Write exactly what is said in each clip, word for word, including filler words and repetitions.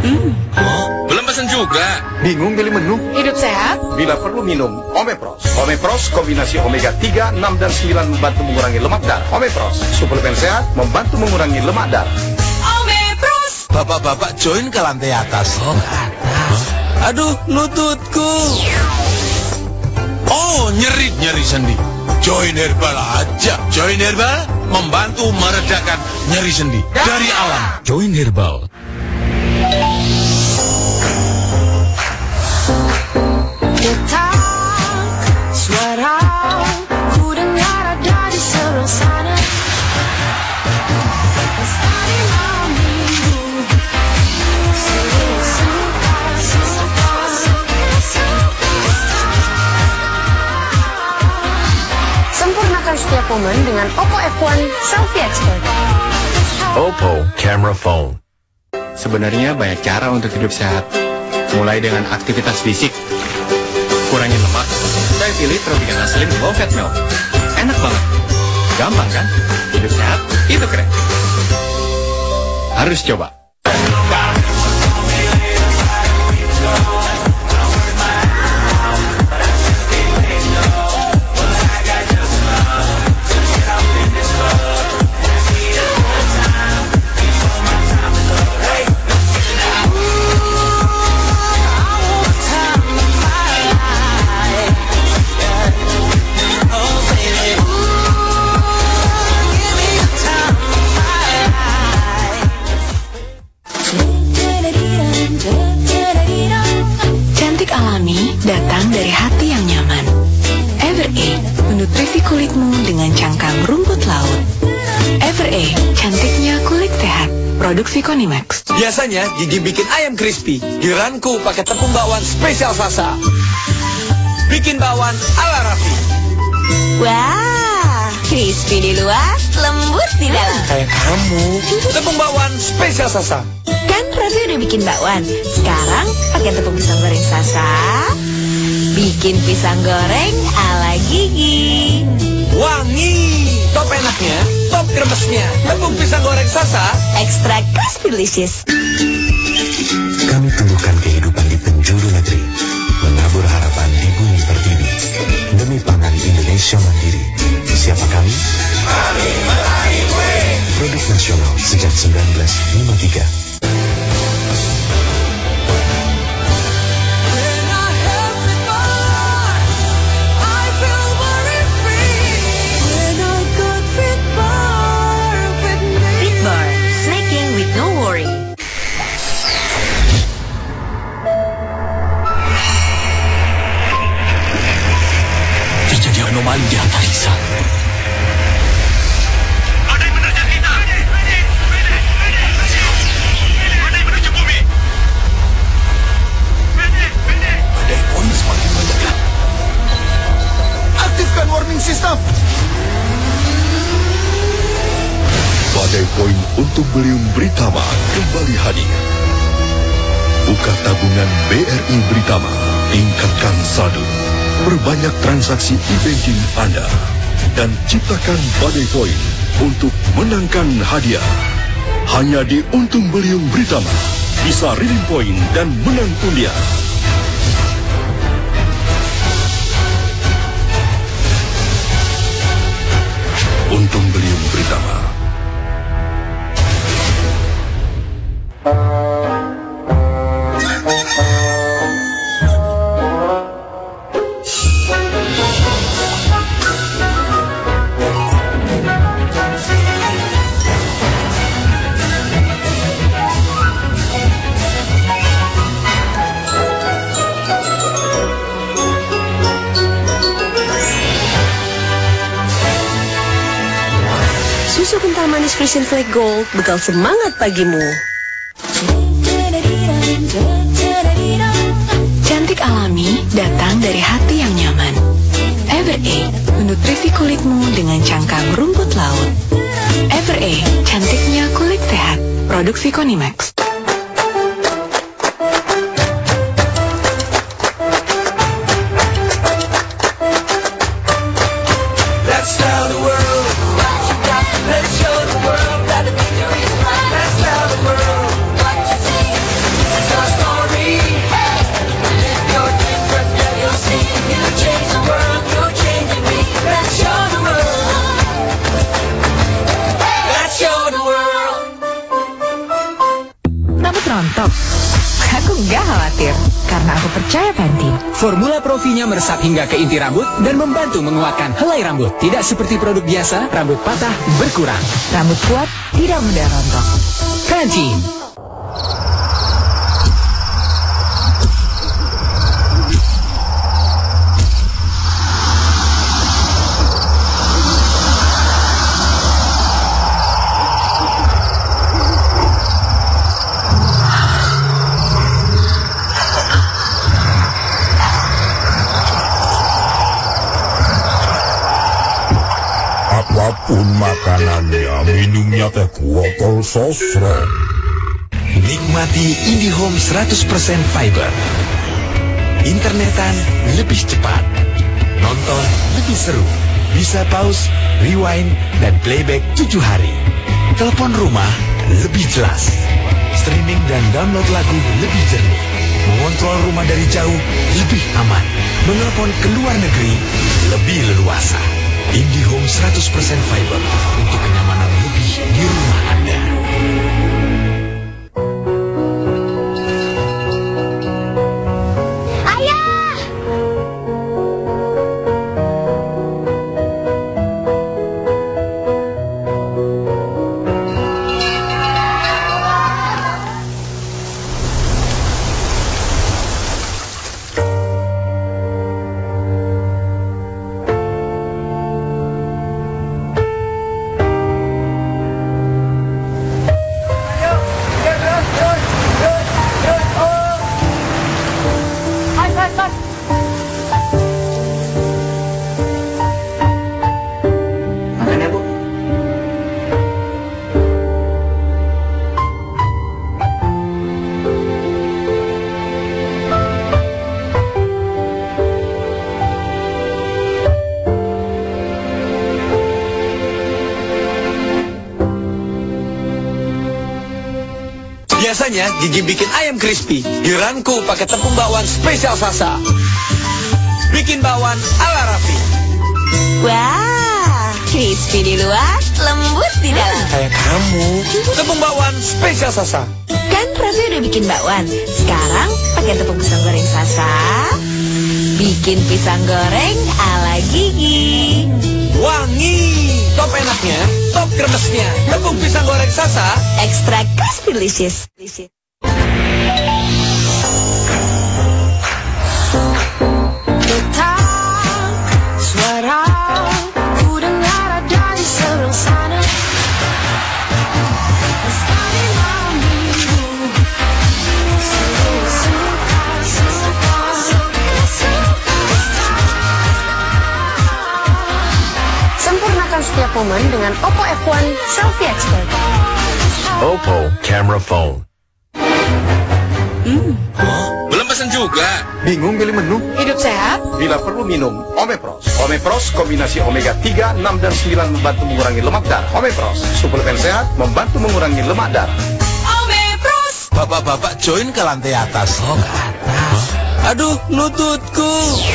Hmm. Oh, belum pesan juga. Bingung pilih menu? Hidup sehat? Bila perlu minum Omepros. Omepros kombinasi omega tiga, enam, dan sembilan membantu mengurangi lemak darah. Omepros, suplemen sehat membantu mengurangi lemak darah. Omepros. Bapak-bapak join ke lantai atas. Oh, ke atas. Huh? Aduh, lututku. Oh, nyeri, nyeri sendi. Join Herbal aja. Join Herbal membantu meredakan nyeri sendi dari alam. Join Herbal. Detak suara ku dengar ada di seberang sana. Pestari malam minggu, suka suka sempurnakan setiap momen dengan Oppo F satu Selfie Expert. Oppo Camera Phone. Sebenarnya banyak cara untuk hidup sehat. Mulai dengan aktivitas fisik, kurangin lemak. Saya pilih Tropicana Slim Low Fat Milk. Enak banget. Gampang kan? Hidup sehat, itu keren. Harus coba. Datang dari hati yang nyaman. Everea menutrisi kulitmu dengan cangkang rumput laut. Everea, cantiknya kulit sehat. Produksi Konimax. Biasanya Gigi bikin ayam crispy. Giliranku pakai tepung bakwan spesial Sasa. Bikin bakwan ala Raffi. Wah, crispy di luar, lembut di dalam. Kayak kamu. Tepung bakwan spesial Sasa. Kan Raffi udah bikin bakwan. Sekarang pakai tepung pisang goreng Sasa. Bikin pisang goreng ala Gigi. Wangi. Top enaknya, top kremesnya. Tepung pisang goreng Sasa. Ekstra crispy delicious. Kami tumbuhkan kehidupan di penjuru negeri, menabur harapan di bumi pertiwi, demi pangan Indonesia mandiri. Siapa kami? Kami Petani Kue. Produk nasional sejak seribu sembilan ratus lima puluh tiga. Anomali di antariksa. Badai menerjang kita. Badai menuju bumi. Badai poin semakin mendekat. Aktifkan warning system. Badai poin untuk Belium Britama kembali hadir. Buka tabungan B R I Britama, tingkatkan saldo. Perbanyak transaksi e-banking Anda dan ciptakan badai poin untuk menangkan hadiah. Hanya di Untung Beliung Britama bisa redeem poin dan menang undian. Untung Beliung Britama. Susu kental manis Frisian Flake Gold, bekal semangat pagimu. Cantik alami datang dari hati yang nyaman. Everea menutrisi kulitmu dengan cangkang rumput laut. Everea, cantiknya kulit sehat. Produksi Konimax. rontok? Aku nggak khawatir, karena aku percaya Pantene. Formula Pro-V-nya meresap hingga ke inti rambut dan membantu menguatkan helai rambut. Tidak seperti produk biasa, rambut patah berkurang. Rambut kuat, tidak mudah rontok. Pantene. Apapun makanannya, minumnya teh kuotol sosro. Nikmati IndiHome seratus persen fiber. Internetan lebih cepat. Nonton lebih seru. Bisa pause, rewind, dan playback tujuh hari. Telepon rumah lebih jelas. Streaming dan download lagu lebih jernih. Mengontrol rumah dari jauh lebih aman. Menelepon ke luar negeri lebih leluasa. IndiHome seratus persen fiber untuk kenyamanan lebih di rumah Anda. Biasanya Gigi bikin ayam crispy. Giliranku pakai tepung bakwan spesial Sasa. Bikin bakwan ala Raffi. Wah, crispy di luar, lembut di dalam. Kayak kamu. Tepung bakwan spesial Sasa. Kan Raffi udah bikin bakwan. Sekarang pakai tepung pisang goreng Sasa. Bikin pisang goreng ala Gigi. Wangi. Top enaknya, top kremesnya. Tepung pisang goreng Sasa. Extra crispy delicious. Sempurnakan setiap momen dengan Oppo F satu Selfie Expert. Oppo Camera Phone. Hmm. Oh, belum pesan juga. Bingung pilih menu? Hidup sehat? Bila perlu minum Omepros. Omepros kombinasi omega tiga, enam, dan sembilan membantu mengurangi lemak darah. Omepros, suplemen sehat membantu mengurangi lemak darah. Omepros. Bapak-bapak join ke lantai atas. Oh, ke atas. Aduh, lututku.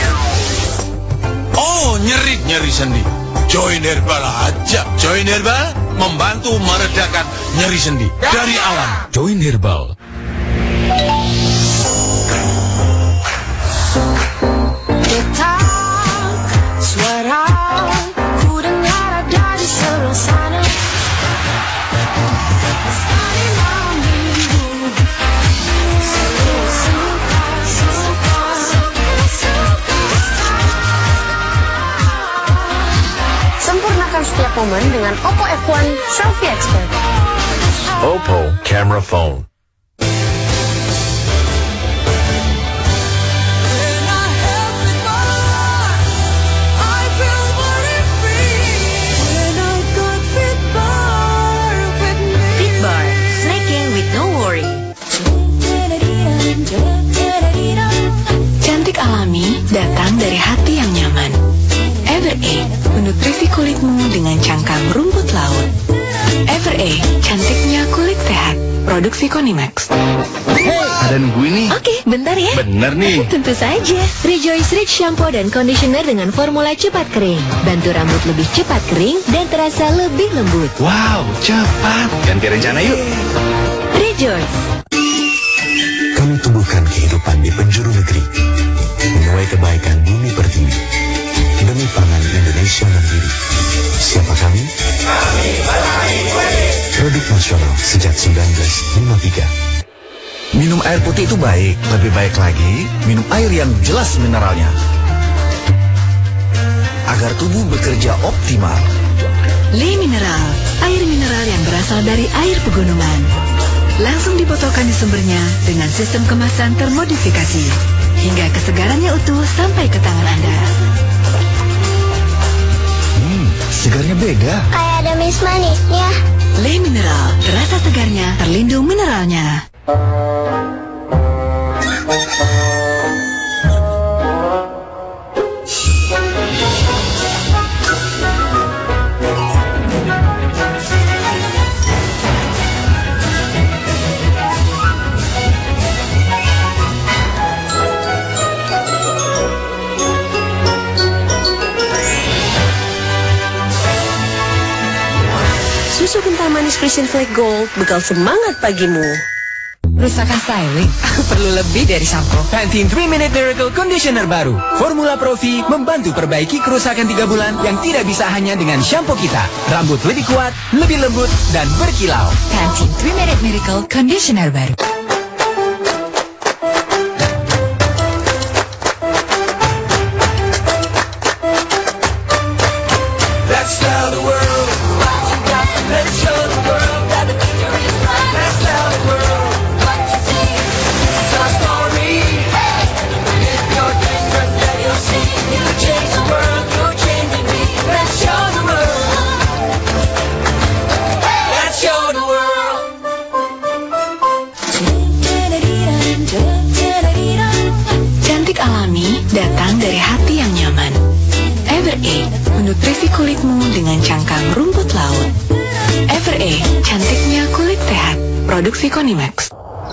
Oh, nyeri-nyeri sendi. Join Herbal aja. Join Herbal membantu meredakan nyeri sendi dari alam. Join Herbal. Suara ku dengar dari seluruh sana. Sempurnakan setiap momen dengan Oppo F satu Selfie Expert. Oppo Camera Phone. Fitbar, snacking with no worry. Cantik alami datang dari hati yang nyaman. Eveready, menutrisi kulitmu dengan cangkang rumput laut. Eveready, cantiknya kulit sehat. Produksi Konimax. Ada nungguin nih. Oke, bentar ya. Bener nih. Tentu saja. Rejoice Rich Shampoo dan Conditioner dengan formula cepat kering. Bantu rambut lebih cepat kering dan terasa lebih lembut. Wow, cepat. Ganti rencana yuk. Rejoice. mendudukan kehidupan di penjuru negeri, menuai kebaikan bumi pertiwi. Demi pangan Indonesia mandiri. Siapa kami? Kami Balai Kue. Produk nasional sejak seribu sembilan ratus lima puluh tiga. Minum air putih itu baik, lebih baik lagi minum air yang jelas mineralnya. Agar tubuh bekerja optimal. Le Mineral, air mineral yang berasal dari air pegunungan. Langsung dibotolkan di sumbernya dengan sistem kemasan termodifikasi. Hingga kesegarannya utuh sampai ke tangan Anda. Hmm, segarnya beda. Kayak ada manis-manisnya. Le Mineral, rasa segarnya terlindung mineralnya. Susu kental manis Frisian Flake Gold, bekal semangat pagimu. Kerusakan styling perlu lebih dari sampo. Pantene three minute Miracle Conditioner baru. Formula Profi membantu perbaiki kerusakan tiga bulan yang tidak bisa hanya dengan shampoo kita. Rambut lebih kuat, lebih lembut, dan berkilau. Pantene three minute Miracle Conditioner baru. Let's tell the world what you got. Let's show the world that the future is bright. Let's tell the world what you see. It's our story. Hey! If you're different, then you'll see. You change the world, you're changing me. Let's show the world. Let's show the world. Cantik alami datang dari hati yang nyaman. Evereigh, menutrisi kulitmu dengan cangkang rumput laut. Evereigh, cantiknya kulit sehat. Produksi Konimax.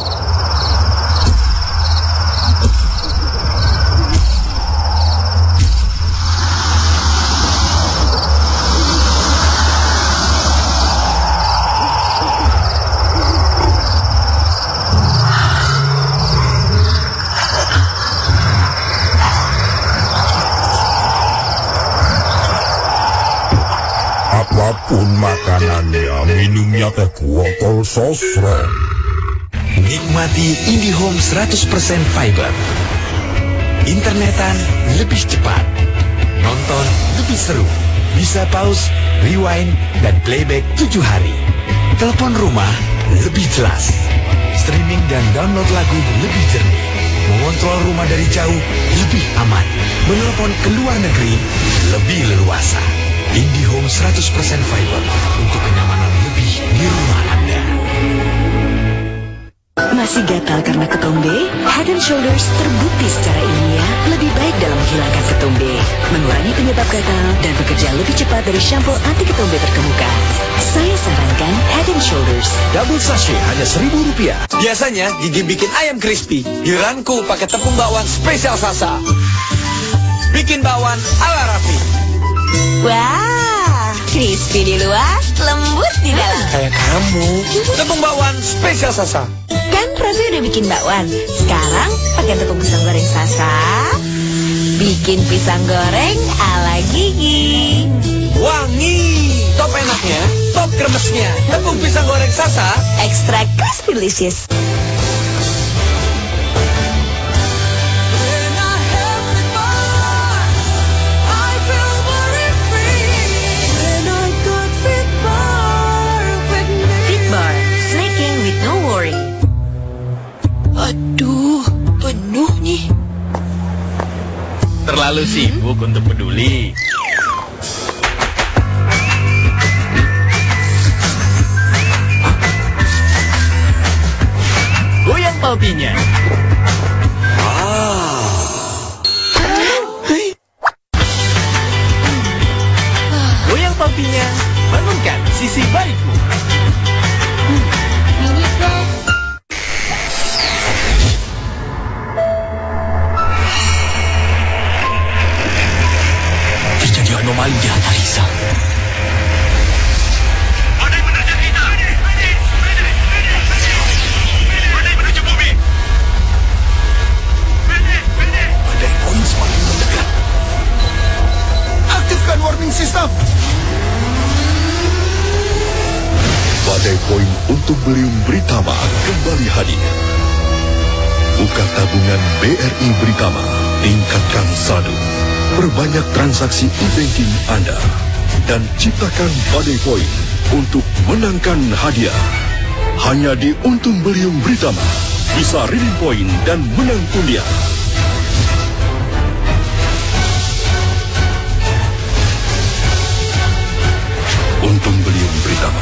Apapun makanannya, minumnya teh kuotol sosro. Nikmati IndiHome seratus persen fiber. Internetan lebih cepat. Nonton lebih seru. Bisa pause, rewind, dan playback tujuh hari. Telepon rumah lebih jelas. Streaming dan download lagu lebih jernih. Mengontrol rumah dari jauh lebih aman. Menelepon ke luar negeri lebih leluasa. IndiHome seratus persen fiber untuk kenyamanan lebih di rumah Anda. Masih gatal karena ketombe? Head and Shoulders terbukti secara ilmiah lebih baik dalam menghilangkan ketombe, mengurangi penyebab gatal, dan bekerja lebih cepat dari shampoo anti ketombe terkemuka. Saya sarankan Head and Shoulders. Double sachet hanya seribu rupiah. Biasanya gigi bikin ayam crispy. Giliranku pakai tepung bakwan spesial Sasa. Bikin bakwan ala Raffi. Wah, crispy di luar, lembut di dalam. Kayak kamu. Tepung bakwan spesial Sasa. Kan Raffi udah bikin bakwan. Sekarang pakai tepung pisang goreng Sasa. Bikin pisang goreng ala Gigi. Wangi. Top enaknya, top kremesnya. Tepung pisang goreng Sasa. Extra crispy delicious. Aduh, penuh nih. Terlalu sibuk untuk peduli. Goyang palpinya. Goyang palpinya, bangunkan sisi baikmu. Anomali di analisa. Badai menerjang kita. Badai menuju bumi. untuk Beliung Britama kembali hadir. Buka tabungan B R I Britama, tingkatkan saldo, perbanyak transaksi e-banking Anda, dan ciptakan badai poin untuk menangkan hadiah. Hanya di Untung Beliung Britama, bisa redeem poin dan menang undian. Untung Beliung Britama.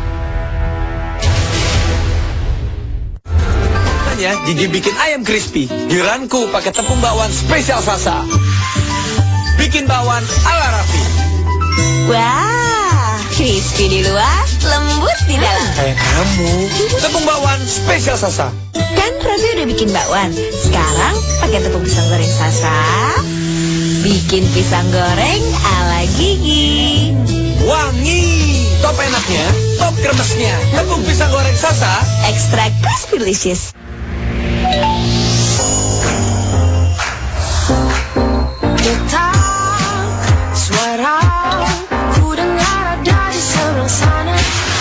Ya, Gigi bikin ayam crispy. Giranku pakai tepung bakwan spesial Sasa. Bikin bakwan ala Raffi. Wah, crispy di luar, lembut di dalam. Kayak kamu. Tepung bakwan spesial Sasa. Kan Raffi udah bikin bakwan. Sekarang pakai tepung pisang goreng Sasa. Bikin pisang goreng ala Gigi. Wangi. Top enaknya, top kremesnya. Tepung pisang goreng Sasa. Extra crispy delicious. Getar suara ku dengar ada di seberang sana.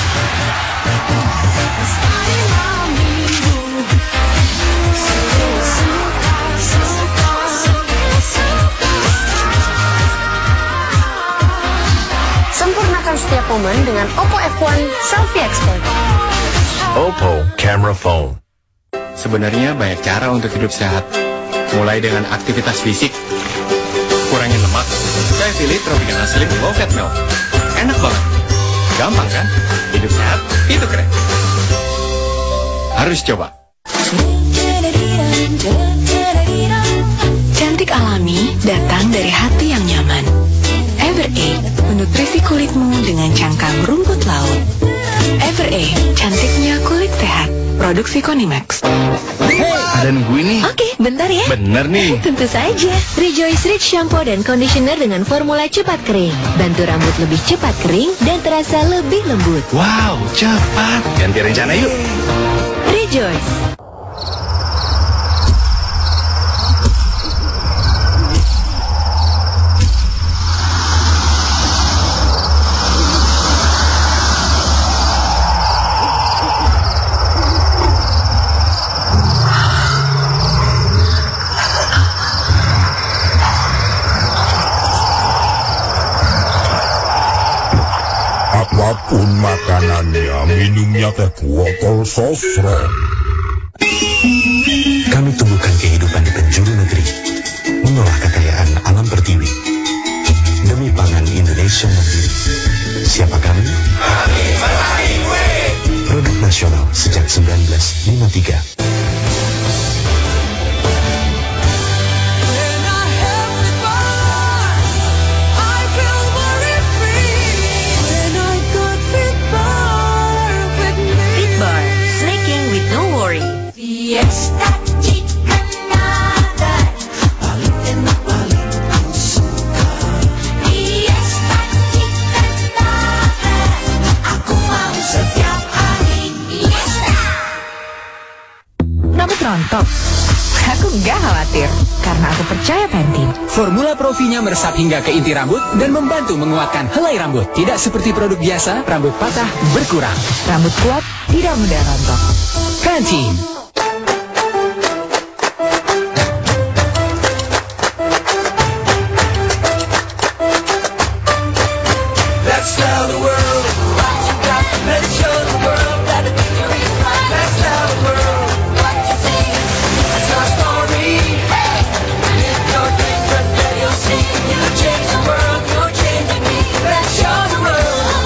Pestani malam minggu, semua suka, suka, suka. Sempurnakan setiap momen dengan Oppo F satu Selfie Expert. Oppo Camera Phone. Sebenarnya banyak cara untuk hidup sehat. Mulai dengan aktivitas fisik, kurangin lemak. Saya pilih Tropicana Slim Low Fat Milk. Enak banget. Gampang kan? Hidup sehat, itu keren. Harus coba. Cantik alami datang dari hati yang nyaman. Evereigh menutrisi kulitmu dengan cangkang rumput laut. Evereigh, cantiknya kulit sehat. Produksi Konimax. Ada nungguin nih. Oke, bentar ya. Bener nih. Tentu saja. Rejoice Rich Shampoo dan Conditioner dengan formula cepat kering. Bantu rambut lebih cepat kering dan terasa lebih lembut. Wow, cepat. Ganti rencana yuk. Rejoice. Apapun makanannya, minumnya teh botol sosro. Kami tumbuhkan kehidupan di penjuru negeri, mengolah kekayaan alam pertiwi. Demi pangan Indonesia mandiri. Siapa kami? Kami petani kue. Produk nasional sejak seribu sembilan ratus lima puluh tiga. Fiesta chicken nugget, paling enak paling ku suka. Fiesta chicken nugget, aku mau setiap hari. Fiesta. Rambut rontok? Aku nggak khawatir, karena aku percaya Pantene. Formula Profi-nya meresap hingga ke inti rambut dan membantu menguatkan helai rambut. Tidak seperti produk biasa, rambut patah berkurang. Rambut kuat, tidak mudah rontok. Pantene. Let's tell the world what you got. Let's show the world that the victory is mine. Let's tell the world what you see. It's our story. Hey, live your dreams, but then you'll see. You change the world, you're changing me. Let's show the world.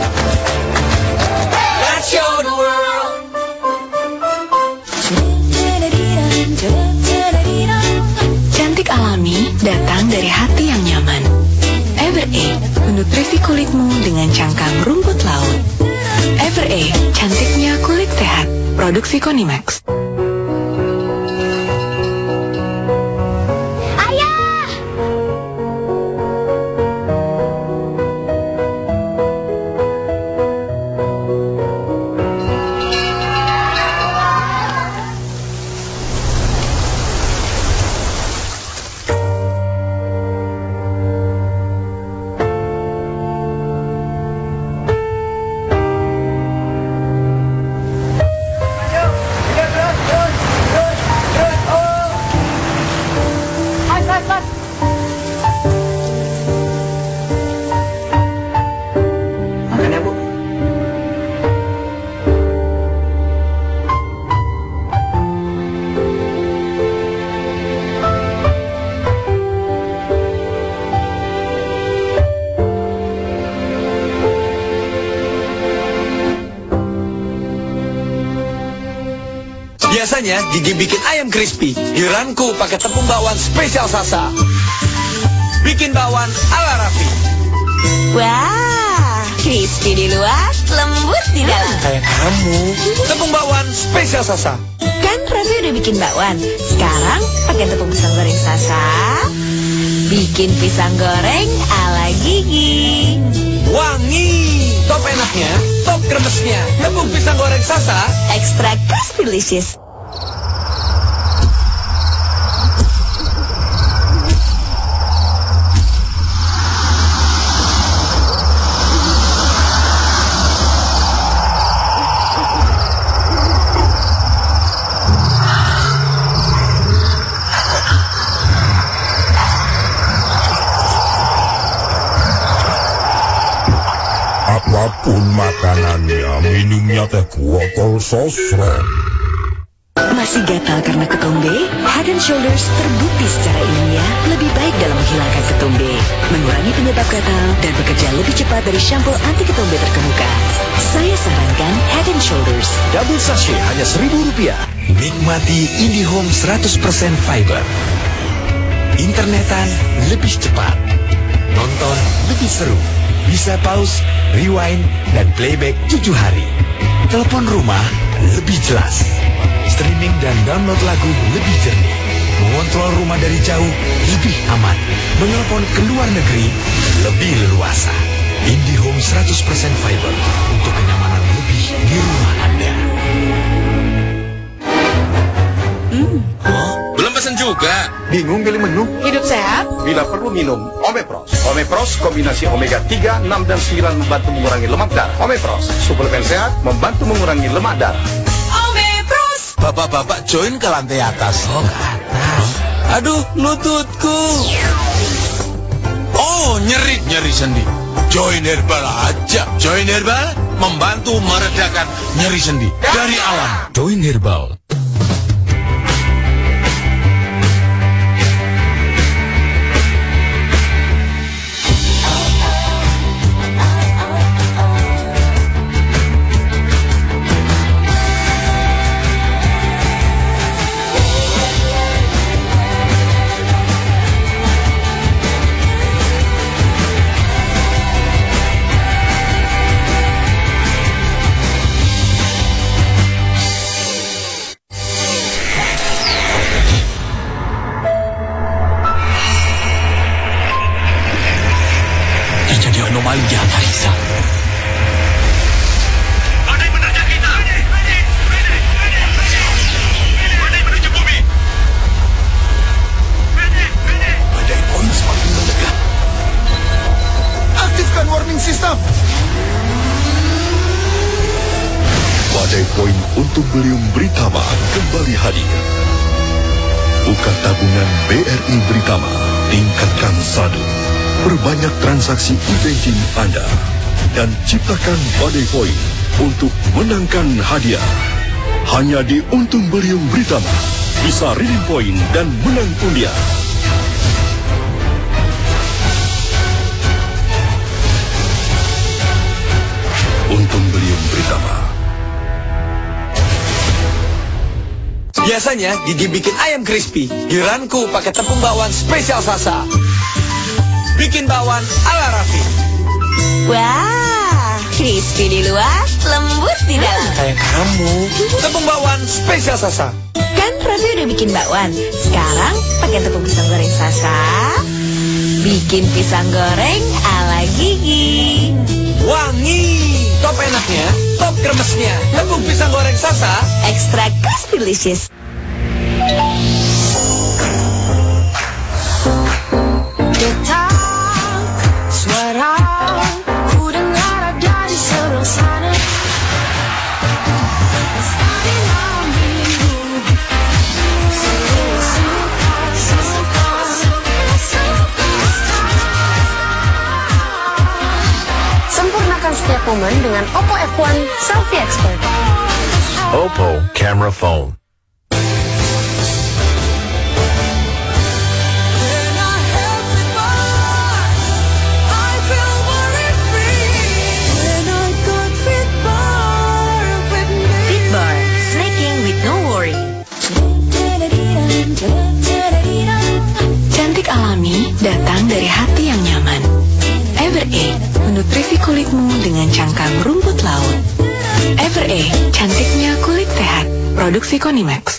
Let's show the world. Cantik alami datang dari hati yang nyaman. Evereigh menutrisi kulitmu dengan cangkang rumput laut. Evereigh, cantiknya kulit sehat. Produksi Konimax. Biasanya Gigi bikin ayam crispy, giliranku pakai tepung bakwan spesial Sasa. Bikin bakwan ala Raffi. Wah, crispy di luar, lembut di dalam. Kayak kamu. Tepung bakwan spesial Sasa. Kan Raffi udah bikin bakwan. Sekarang pakai tepung pisang goreng Sasa. Bikin pisang goreng ala Gigi. Wangi. Top enaknya, top kremesnya. Tepung pisang goreng Sasa. Extra crispy delicious. Apapun makanannya, minumnya teh botol sosro. Masih gatal karena ketombe? Head and Shoulders terbukti secara ilmiah lebih baik dalam menghilangkan ketombe, mengurangi penyebab gatal, dan bekerja lebih cepat dari shampoo anti ketombe terkemuka. Saya sarankan Head and Shoulders. Double sachet hanya seribu rupiah. Nikmati IndiHome seratus persen fiber. Internetan lebih cepat. Nonton lebih seru. Bisa pause, rewind, dan playback tujuh hari. Telepon rumah lebih jelas. Streaming dan download lagu lebih jernih. Mengontrol rumah dari jauh lebih aman. Menelpon ke luar negeri lebih leluasa. IndiHome seratus persen fiber untuk kenyamanan lebih di rumah Anda. Hmm. Oh, belum pesan juga. Bingung pilih menu? Hidup sehat? Bila perlu minum Omepros. Omepros kombinasi omega tiga, enam, dan sembilan membantu mengurangi lemak darah. Omepros, suplemen sehat membantu mengurangi lemak darah. Omepros. Bapak-bapak join ke lantai atas. Oh, ke atas. Aduh, lututku. Oh, nyeri-nyeri sendi. Join Herbal aja. Join Herbal membantu meredakan nyeri sendi dari alam. Join Herbal. Anomali jahat Harisa. Badai menerjang kita. Badai menuju bumi. Badai koin semakin mendekat. Aktifkan warning system. Badai poin untuk belium Britama kembali hadir. Buka tabungan B R I Britama, tingkatkan saldo. Perbanyak transaksi e-banking Anda dan ciptakan badai poin untuk menangkan hadiah. Hanya di Untung Beliung Britama bisa redeem poin dan menang undian. Untung Beliung Britama. Biasanya Gigi bikin ayam crispy, giliranku pakai tepung bakwan spesial Sasa. Bikin bakwan ala Raffi. Wah, crispy di luar, lembut di dalam. Kayak kamu. Tepung bakwan spesial Sasa. Kan Raffi udah bikin bakwan. Sekarang pakai tepung pisang goreng Sasa. Bikin pisang goreng ala Gigi. Wangi. Top enaknya, top kremesnya. Tepung pisang goreng Sasa. Extra crispy delicious. Suara ku dengar ada di seberang sana. Pesta malam minggu. Suka, suka, suka. Sempurnakan setiap momen dengan Oppo F satu Selfie Expert. Oppo Camera Phone. Fit Bar, snaking with no worry. datang dari hati yang nyaman. Eveready, menutrisi kulitmu dengan cangkang rumput laut. Eveready, cantiknya kulit sehat. Produksi Konimax.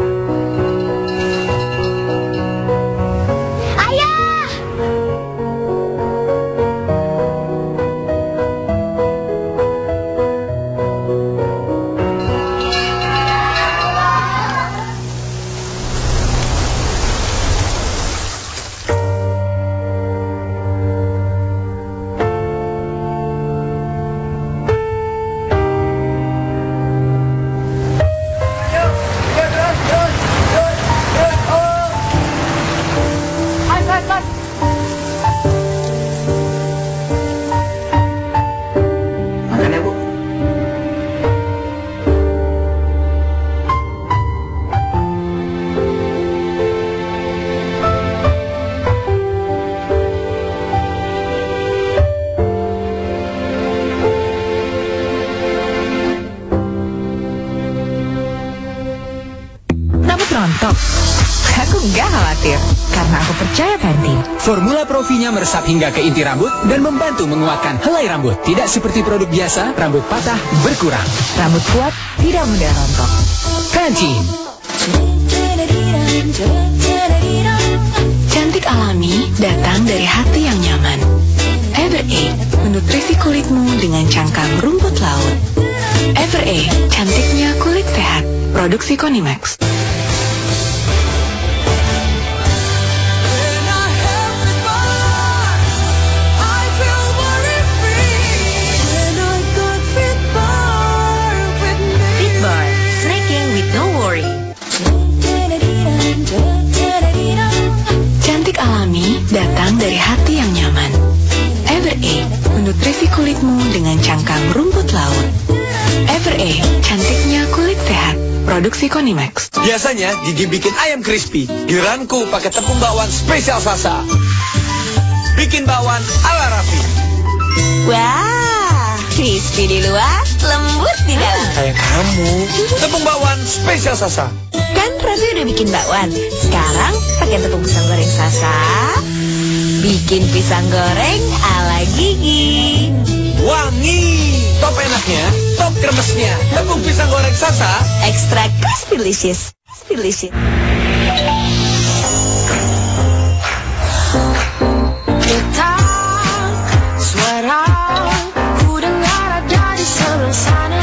Rontok. Aku nggak khawatir, karena aku percaya Pantene. Formula Profi-nya meresap hingga ke inti rambut dan membantu menguatkan helai rambut. Tidak seperti produk biasa, rambut patah berkurang. Rambut kuat, tidak mudah rontok. Pantene. Cantik alami datang dari hati yang nyaman. Eveready, menutrisi kulitmu dengan cangkang rumput laut. Eveready, cantiknya kulit sehat. Produksi Konimax. Cantik alami datang dari hati yang nyaman. Eveready, menutrisi kulitmu dengan cangkang rumput laut. Eveready, cantiknya kulit sehat. Produksi Konimax. Biasanya Gigi bikin ayam crispy, giliranku pakai tepung bakwan spesial Sasa. Bikin bakwan ala Raffi. Wah, crispy di luar, lembut di dalam. Kayak kamu. Tepung bakwan spesial Sasa. Kan Raffi udah bikin bakwan. Sekarang pakai tepung pisang goreng Sasa. Bikin pisang goreng ala Gigi. Wangi. Top enaknya, top kremesnya. Tepung pisang goreng Sasa. Extra crispy delicious. Delicious. Suara ku dengar ada di sebelah sana.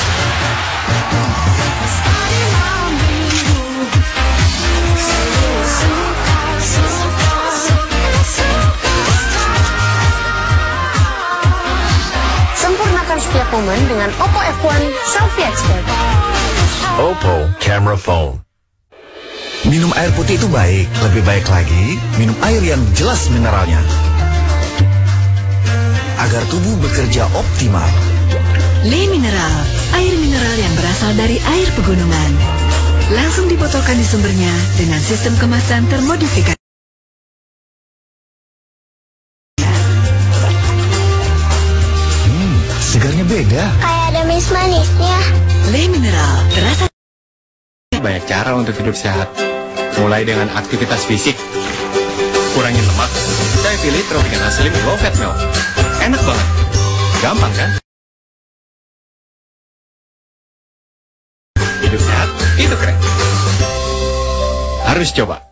Sempurnakan setiap momen dengan Oppo F satu Selfie Expert. Oppo Camera Phone. Minum air putih itu baik, lebih baik lagi minum air yang jelas mineralnya. Agar tubuh bekerja optimal. Le Mineral, air mineral yang berasal dari air pegunungan. Langsung dibotolkan di sumbernya dengan sistem kemasan termodifikasi. Hmm, segarnya beda. Kayak ada manis-manisnya. Le Mineral, terasa. Banyak cara untuk hidup sehat. Mulai dengan aktivitas fisik, kurangin lemak. Saya pilih Tropicana Slim Low Fat Milk. Enak banget. Gampang kan? Hidup sehat, itu keren. Harus coba.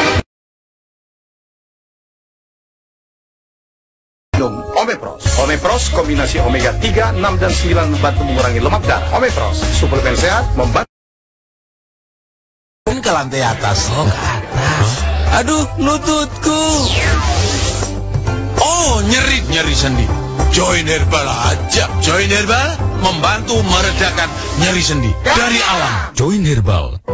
Minum Omepros. Omepros kombinasi omega tiga, enam, dan sembilan membantu mengurangi lemak darah. Omepros, suplemen sehat membantu ke lantai atas. Oh, ke atas. Aduh, lututku. Oh, nyeri, nyeri sendi. Join Herbal aja. Join Herbal membantu meredakan nyeri sendi dari alam. Join Herbal.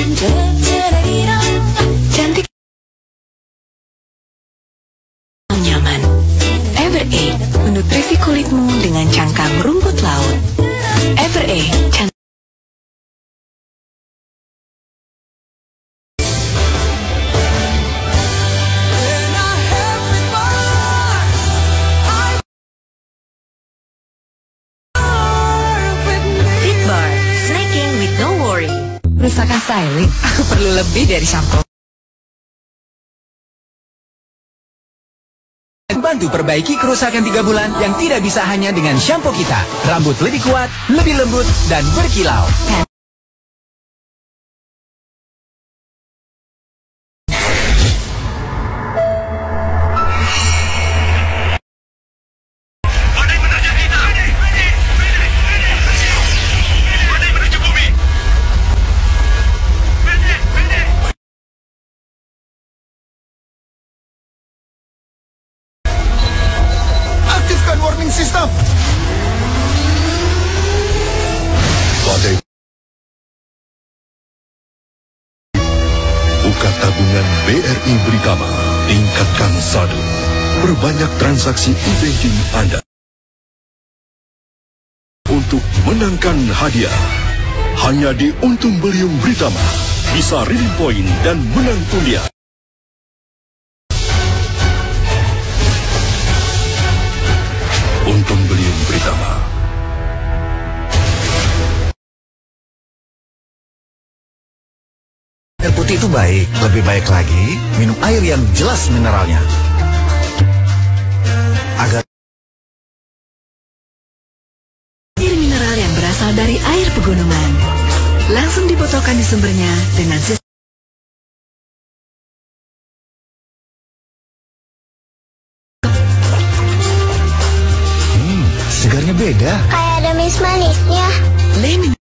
Cantik nyaman. Eveready menutrisi kulitmu dengan cangkang rumput laut. Eveready cantik. Fit Bar, snacking with no worry. Kerusakan styling, aku perlu lebih dari sampo. Bantu perbaiki kerusakan tiga bulan yang tidak bisa hanya dengan shampoo kita. Rambut lebih kuat, lebih lembut, dan berkilau. Badai menerjang kita. Badai menuju bumi. Pendek, pendek. Aktifkan warning system. Badai. Buka tabungan B R I Britama. Tingkatkan saldo. Perbanyak transaksi e-banking Anda. Untuk menangkan hadiah. Hanya di Untung Beliung Britama. Bisa redeem poin dan menang undian. Untung Beliung Britama. Air putih itu baik, lebih baik lagi minum air yang jelas mineralnya. Agar Air mineral yang berasal dari air pegunungan. Langsung dibotolkan di sumbernya dengan sistem hmm, segarnya beda. Kayak ada manis-manisnya. lemon.